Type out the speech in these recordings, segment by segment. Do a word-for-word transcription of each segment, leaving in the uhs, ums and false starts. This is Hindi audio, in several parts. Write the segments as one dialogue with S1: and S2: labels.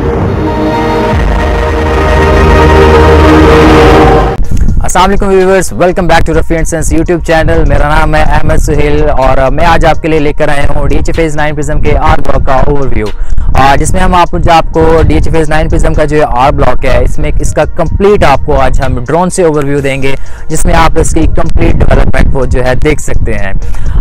S1: अस्सलाम वालेकुम viewers, welcome back to Rafi and sons YouTube channel. मेरा नाम है अहमद सुहेल और मैं आज आपके लिए लेकर आया हूँ D H A phase nine prism के आर ब्लॉक का ओवरव्यू, जिसमें हम आप, आपको D H A phase nine prism का जो आर ब्लॉक है इसमें इसका कंप्लीट आपको आज हम ड्रोन से ओवरव्यू देंगे, जिसमें आप इसकी कंप्लीट डेवलपमेंट वो जो है देख सकते हैं।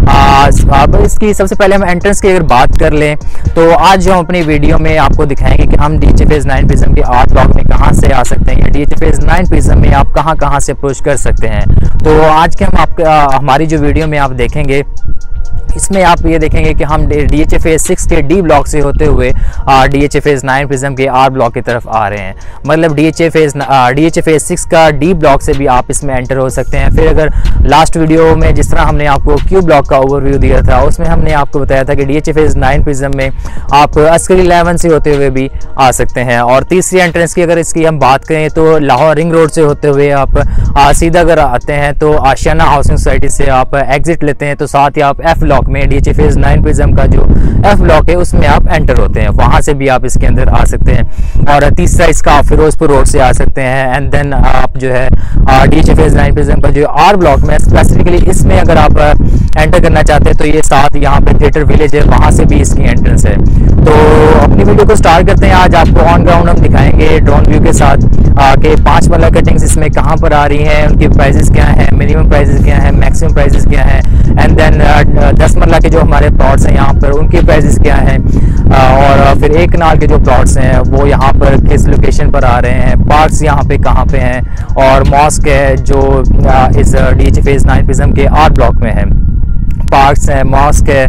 S1: अब इसकी सबसे पहले हम एंट्रेंस की अगर बात कर लें तो आज हम अपनी वीडियो में आपको दिखाएंगे कि हम D H A phase nine prism के आर ब्लॉक में कहाँ से आ सकते हैं, D H A phase nine prism में आप कहाँ कहाँ से अप्रोच कर सकते हैं। तो आज के हम आप हमारी जो वीडियो में आप देखेंगे इसमें आप ये देखेंगे कि हम D H A phase six के डी ब्लॉक से होते हुए D H A phase nine prism के आर ब्लॉक की तरफ आ रहे हैं। मतलब D H A phase D H A phase six का डी ब्लॉक से भी आप इसमें एंटर हो सकते हैं। फिर अगर लास्ट वीडियो में जिस तरह हमने आपको क्यू ब्लॉक का ओवरव्यू दिया था उसमें हमने आपको बताया था कि D H A phase nine prism में आप अस्करी इलेवन से होते हुए भी आ सकते हैं। और तीसरी एंट्रेंस की अगर इसकी हम बात करें तो लाहौर रिंग रोड से होते हुए आप आ, सीधा अगर आते हैं तो आशियाना हाउसिंग सोसाइटी से आप एग्जिट लेते हैं तो साथ ही आप एफ ब्लॉक में D H A phase nine prism का जो एफ ब्लॉक है उसमें आप एंटर होते हैं, वहां से भी आप इसके अंदर आ सकते हैं। और तीसरा इसका आप फिरोजपुर रोड से आ सकते हैं। एंड देन आप जो है D H A phase nine prism का जो आर ब्लॉक में स्पेसिफिकली इसमें अगर आप एंटर करना चाहते हैं तो ये साथ यहाँ पे थिएटर विलेज है, वहां से भी इसकी एंट्रेंस है। तो अपनी वीडियो को स्टार्ट करते हैं। आज आपको ऑन ग्राउंड हम दिखाएंगे ड्रोन व्यू के साथ के पांच मरला कटिंग्स इसमें कहाँ पर आ रही हैं, उनकी प्राइसेस क्या हैं, मिनिमम प्राइसेस क्या हैं, मैक्सिमम प्राइसेस क्या हैं। एंड देन दस मरला के जो हमारे प्लॉट्स हैं यहाँ पर उनकी प्राइसेस क्या हैं, और फिर एक कनाल के जो प्लॉट्स हैं वो यहाँ पर किस लोकेशन पर आ रहे हैं, पार्क्स यहाँ पे कहाँ पे हैं, और मॉस्क है जो इस D H A phase nine prism के आर ब्लॉक में है, पार्क्स हैं, मॉस्क है,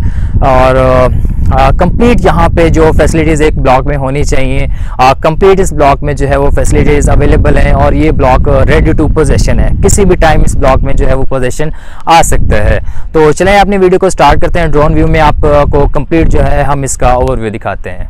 S1: और कंप्लीट uh, यहाँ पे जो फैसिलिटीज़ एक ब्लॉक में होनी चाहिए कंप्लीट uh, इस ब्लॉक में जो है वो फैसिलिटीज़ अवेलेबल हैं। और ये ब्लॉक रेडी टू पोजेशन है, किसी भी टाइम इस ब्लॉक में जो है वो पोजेशन आ सकता है। तो चलें अपनी वीडियो को स्टार्ट करते हैं। ड्रोन व्यू में आपको कंप्लीट जो है हम इसका ओवरव्यू दिखाते हैं।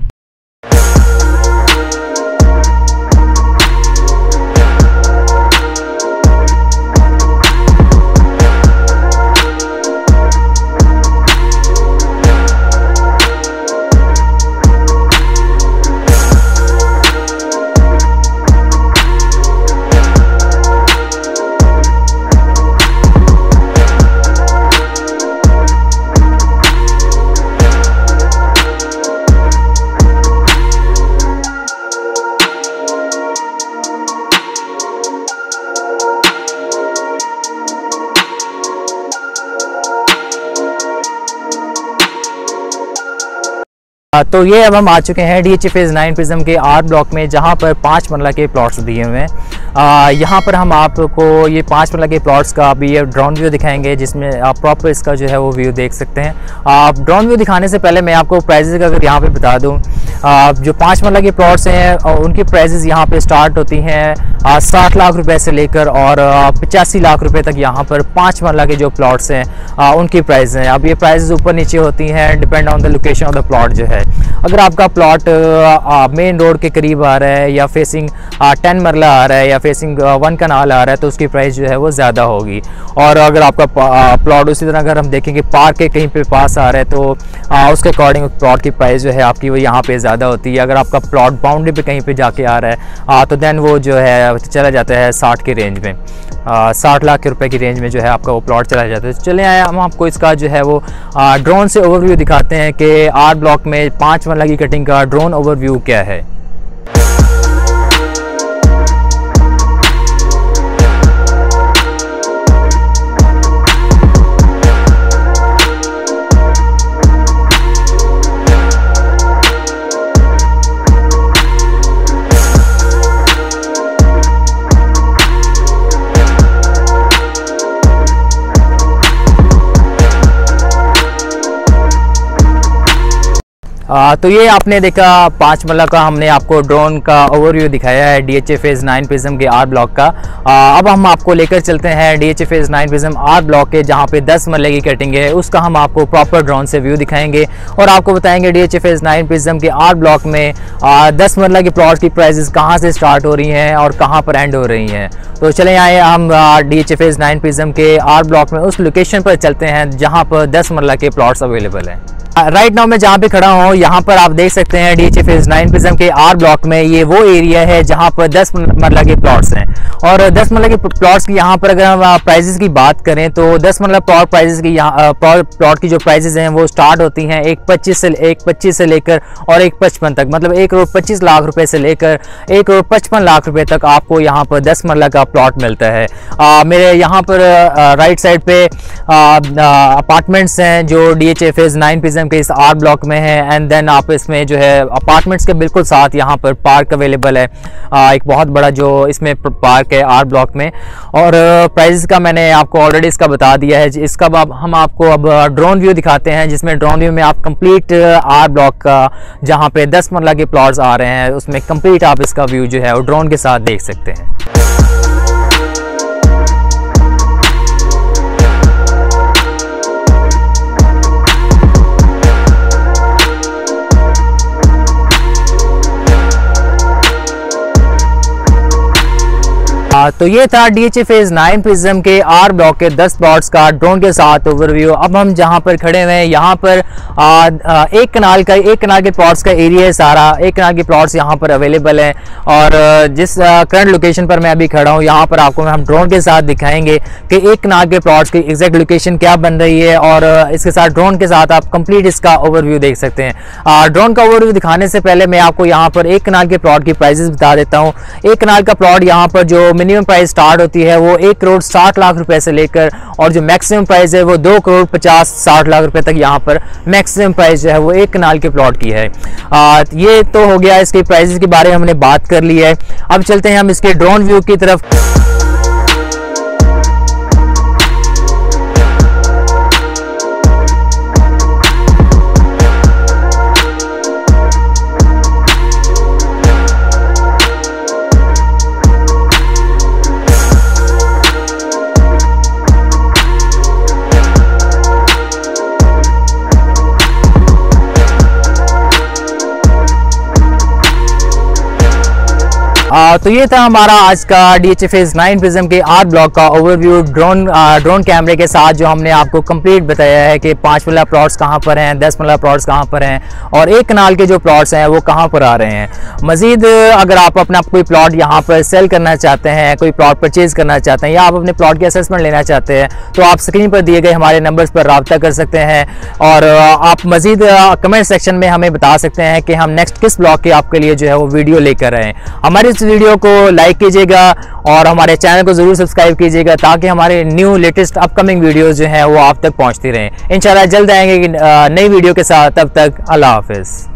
S1: तो ये अब हम आ चुके हैं D H A phase nine prism के आर ब्लॉक में, जहाँ पर पाँच मरला के प्लॉट्स दिए हुए हैं। यहाँ पर हम आपको ये पाँच मरला के प्लॉट्स का अभी ये ड्रोन व्यू दिखाएंगे, जिसमें आप प्रॉपर इसका जो है वो व्यू देख सकते हैं। आप ड्रोन व्यू दिखाने से पहले मैं आपको प्राइजेज़ अगर यहाँ पे बता दूँ, जो पाँच मरला के प्लॉट्स हैं और उनकी प्राइजेज़ यहाँ पे स्टार्ट होती हैं साठ लाख रुपए से लेकर और पचासी लाख रुपए तक। यहाँ पर पाँच मरला के जो प्लॉट्स हैं उनकी प्राइस हैं। अब ये प्राइजेज़ ऊपर नीचे होती हैं depend on the location of the plot जो है। अगर आपका प्लॉट मेन रोड के करीब आ रहा है या फेसिंग टेन मरला आ रहा है या फेसिंग वन कनाल आ रहा है तो उसकी प्राइस जो है वो ज़्यादा होगी। और अगर आपका प्लॉट उसी तरह अगर हम देखेंगे पार्क के कहीं पे पास आ रहा है तो आ, उसके अकॉर्डिंग प्लॉट की प्राइस जो है आपकी वो यहाँ पे ज़्यादा होती है। अगर आपका प्लॉट बाउंड्री पे कहीं पे जाके आ रहा है आ, तो देन वो जो है चला जाता है साठ के रेंज में, साठ लाख के रुपए की रेंज में जो है आपका वो प्लॉट चला जाता है। तो चले आए हम आपको इसका जो है वो ड्रोन से ओवरव्यू दिखाते हैं कि आर ब्लॉक में पाँच मरला की कटिंग का ड्रोन ओवरव्यू क्या है। आ, तो ये आपने देखा पाँच मरला का हमने आपको ड्रोन का ओवरव्यू दिखाया है D H A phase nine prism के आर ब्लॉक का। आ, अब हम आपको लेकर चलते हैं D H A phase nine prism R block के, जहाँ पे दस मरले की कटिंग है उसका हम आपको प्रॉपर ड्रोन से व्यू दिखाएंगे और आपको बताएंगे D H A phase nine prism के आर ब्लॉक में आ, दस मरला के प्लॉट की प्राइसेस कहाँ से स्टार्ट हो रही हैं और कहाँ पर एंड हो रही हैं। तो चले आए हम D H A phase nine prism के आर ब्लॉक में उस लोकेशन पर चलते हैं जहाँ पर दस मरला के प्लॉट्स अवेलेबल हैं। राइट नाउ मैं जहाँ पे खड़ा हूँ यहाँ पर आप देख सकते हैं डीएचए फेज नाइन प्रिज्म के आर ब्लॉक में ये वो एरिया है जहाँ पर दस मरला के प्लॉट्स हैं। और दस मरला के प्लॉट्स की यहाँ पर अगर हम प्राइजेस की बात करें तो दस मरला प्लॉट प्राइजेस की यहाँ प्लॉट की जो प्राइजेस हैं वो स्टार्ट होती हैं एक पच्चीस से एक पच्चीस से लेकर और एक पचपन तक, मतलब एक करोड़ पच्चीस लाख रुपए से लेकर एक करोड़ पचपन लाख रुपए तक आपको यहाँ पर दस मरला का प्लॉट मिलता है। आ, मेरे यहाँ पर राइट साइड पे अपार्टमेंट्स हैं जो डीएचए फेज नाइन प्रिज्म के इस आर ब्लॉक में है। एंड देन आप इसमें जो है अपार्टमेंट्स के बिल्कुल साथ यहाँ पर पार्क अवेलेबल है, आ, एक बहुत बड़ा जो इसमें पार्क है आर ब्लॉक में। और प्राइस का मैंने आपको ऑलरेडी इसका बता दिया है। इसका अब हम आपको अब ड्रोन व्यू दिखाते हैं जिसमें ड्रोन व्यू में आप कंप्लीट आर ब्लॉक का जहाँ पे दस मरला के प्लॉट्स आ रहे हैं उसमें कंप्लीट आप इसका व्यू जो है वो ड्रोन के साथ देख सकते हैं। तो ये था डीएचए फेज नाइन प्रिज्म के आर ब्लॉक के दस प्लॉट्स का ड्रोन के साथ ओवरव्यू। अब हम जहां पर खड़े हुए हैं यहाँ पर आ, आ, एक कनाल का एक कनाल के प्लॉट्स का एरिया है सारा, एक कनाल के प्लॉट्स यहाँ पर अवेलेबल हैं। और जिस करंट लोकेशन पर मैं अभी खड़ा हूँ यहाँ पर आपको हम ड्रोन के साथ दिखाएंगे कि एक कनाल के प्लॉट्स की एग्जैक्ट लोकेशन क्या बन रही है और इसके साथ ड्रोन के साथ आप कंप्लीट इसका ओवरव्यू देख सकते हैं। ड्रोन का ओवरव्यू दिखाने से पहले मैं आपको यहाँ पर एक कनाल के प्लॉट की प्राइजेस बता देता हूँ। एक कनाल का प्लॉट यहाँ पर जो मिनिमम प्राइस स्टार्ट होती है वो एक करोड़ साठ लाख रुपए से लेकर और जो मैक्सिमम प्राइस है वो दो करोड़ पचास साठ लाख रुपए तक यहाँ पर मैक्सिमम प्राइस जो है वो एक कनाल के प्लॉट की है। आ, ये तो हो गया इसके प्राइसेस के बारे में हमने बात कर ली है। अब चलते हैं हम इसके ड्रोन व्यू की तरफ। आ, तो ये था हमारा आज का डीएचए फेज नाइन प्रिज्म के आर ब्लॉक का ओवरव्यू ड्रोन ड्रोन कैमरे के साथ, जो हमने आपको कंप्लीट बताया है कि पाँच मरला प्लॉट्स कहाँ पर हैं, दस मरला प्लॉट्स कहाँ पर हैं और एक कनाल के जो प्लॉट्स हैं वो कहाँ पर आ रहे हैं। मजीद अगर आप अपना कोई प्लॉट यहाँ पर सेल करना चाहते हैं, कोई प्लॉट परचेज करना चाहते हैं या आप अपने प्लॉट की असेसमेंट लेना चाहते हैं तो आप स्क्रीन पर दिए गए हमारे नंबर्स पर रब्ता कर सकते हैं। और आप मजीद कमेंट सेक्शन में हमें बता सकते हैं कि हम नेक्स्ट किस ब्लॉक के आपके लिए जो है वो वीडियो लेकर आए। हमारे इस वीडियो को लाइक कीजिएगा और हमारे चैनल को जरूर सब्सक्राइब कीजिएगा ताकि हमारे न्यू लेटेस्ट अपकमिंग वीडियोस जो हैं वो आप तक पहुंचती रहें। इंशाल्लाह जल्द आएंगे नई वीडियो के साथ, तब तक अल्लाह हाफिज़।